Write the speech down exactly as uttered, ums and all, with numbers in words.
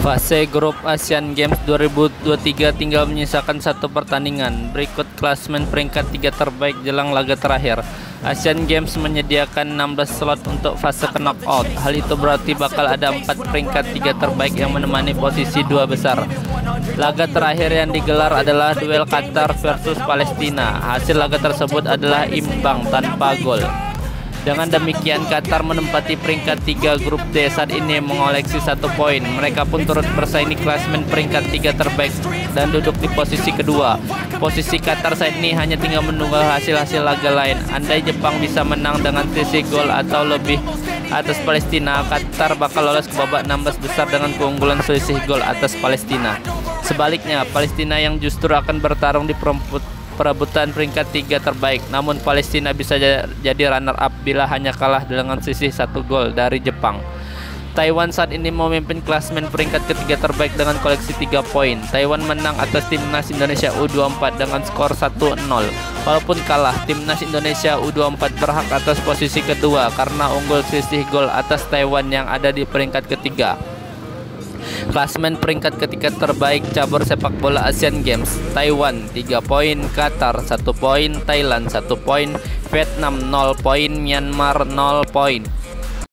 Fase grup Asian Games dua ribu dua puluh tiga tinggal menyisakan satu pertandingan. Berikut klasemen peringkat tiga terbaik jelang laga terakhir. Asian Games menyediakan enam belas slot untuk fase knockout. Hal itu berarti bakal ada empat peringkat tiga terbaik yang menemani posisi dua besar. Laga terakhir yang digelar adalah duel Qatar versus Palestina. Hasil laga tersebut adalah imbang tanpa gol. Dengan demikian, Qatar menempati peringkat tiga grup D saat ini mengoleksi satu poin. Mereka pun turut bersaing di klasemen peringkat tiga terbaik dan duduk di posisi kedua. Posisi Qatar saat ini hanya tinggal menunggu hasil-hasil laga lain. Andai Jepang bisa menang dengan selisih gol atau lebih atas Palestina, Qatar bakal lolos ke babak enam belas besar dengan keunggulan selisih gol atas Palestina. Sebaliknya, Palestina yang justru akan bertarung di peremput perebutan peringkat tiga terbaik, namun Palestina bisa jadi runner up bila hanya kalah dengan selisih satu gol dari Jepang. Taiwan saat ini memimpin klasemen peringkat ketiga terbaik dengan koleksi tiga poin. Taiwan menang atas timnas Indonesia U dua puluh empat dengan skor satu nol. Walaupun kalah, timnas Indonesia U dua puluh empat berhak atas posisi kedua karena unggul selisih gol atas Taiwan yang ada di peringkat ketiga. Klasemen peringkat ketiga terbaik cabur sepak bola Asian Games: Taiwan tiga poin, Qatar satu poin, Thailand satu poin, Vietnam nol poin, Myanmar nol poin.